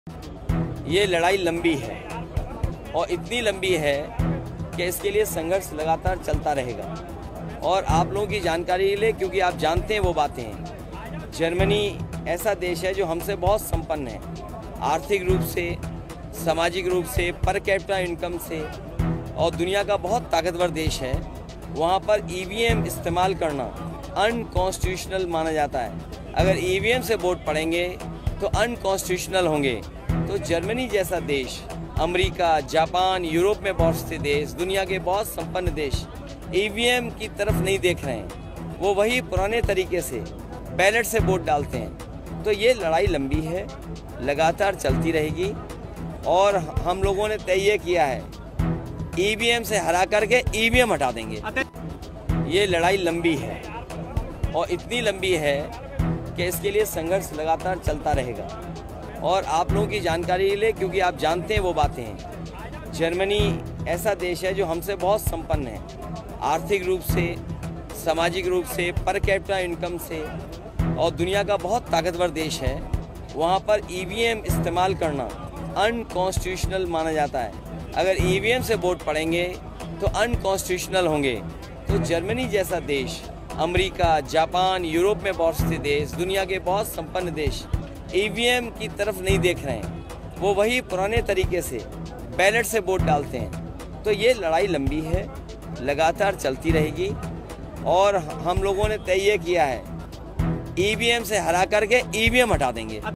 ये लड़ाई लंबी है और इतनी लंबी है कि इसके लिए संघर्ष लगातार चलता रहेगा। और आप लोगों की जानकारी के लिए, क्योंकि आप जानते हैं वो बातें हैं, जर्मनी ऐसा देश है जो हमसे बहुत संपन्न है, आर्थिक रूप से, सामाजिक रूप से, पर कैपिटा इनकम से, और दुनिया का बहुत ताकतवर देश है। वहाँ पर ईवीएम इस्तेमाल करना अनकॉन्स्टिट्यूशनल माना जाता है। अगर ईवीएम से वोट पड़ेंगे तो अनकॉन्स्टिट्यूशनल होंगे। तो जर्मनी जैसा देश, अमेरिका, जापान, यूरोप में बहुत से देश, दुनिया के बहुत संपन्न देश ईवीएम की तरफ नहीं देख रहे हैं। वो वही पुराने तरीके से बैलेट से वोट डालते हैं। तो ये लड़ाई लंबी है, लगातार चलती रहेगी। और हम लोगों ने तय ये किया है, ईवीएम से हरा करके ईवीएम हटा देंगे। ये लड़ाई लंबी है और इतनी लंबी है कि इसके लिए संघर्ष लगातार चलता रहेगा। और आप लोगों की जानकारी के लिए, क्योंकि आप जानते हैं वो बातें हैं, जर्मनी ऐसा देश है जो हमसे बहुत संपन्न है, आर्थिक रूप से, सामाजिक रूप से, पर कैपिटा इनकम से, और दुनिया का बहुत ताकतवर देश है। वहाँ पर ईवीएम इस्तेमाल करना अनकॉन्स्टिट्यूशनल माना जाता है। अगर ईवीएम से वोट पड़ेंगे तो अनकॉन्स्टिट्यूशनल होंगे। तो जर्मनी जैसा देश, अमेरिका, जापान, यूरोप में बहुत से देश, दुनिया के बहुत संपन्न देश ईवीएम की तरफ नहीं देख रहे हैं। वो वही पुराने तरीके से बैलेट से वोट डालते हैं। तो ये लड़ाई लंबी है, लगातार चलती रहेगी। और हम लोगों ने तय ये किया है, ईवीएम से हरा करके ईवीएम हटा देंगे।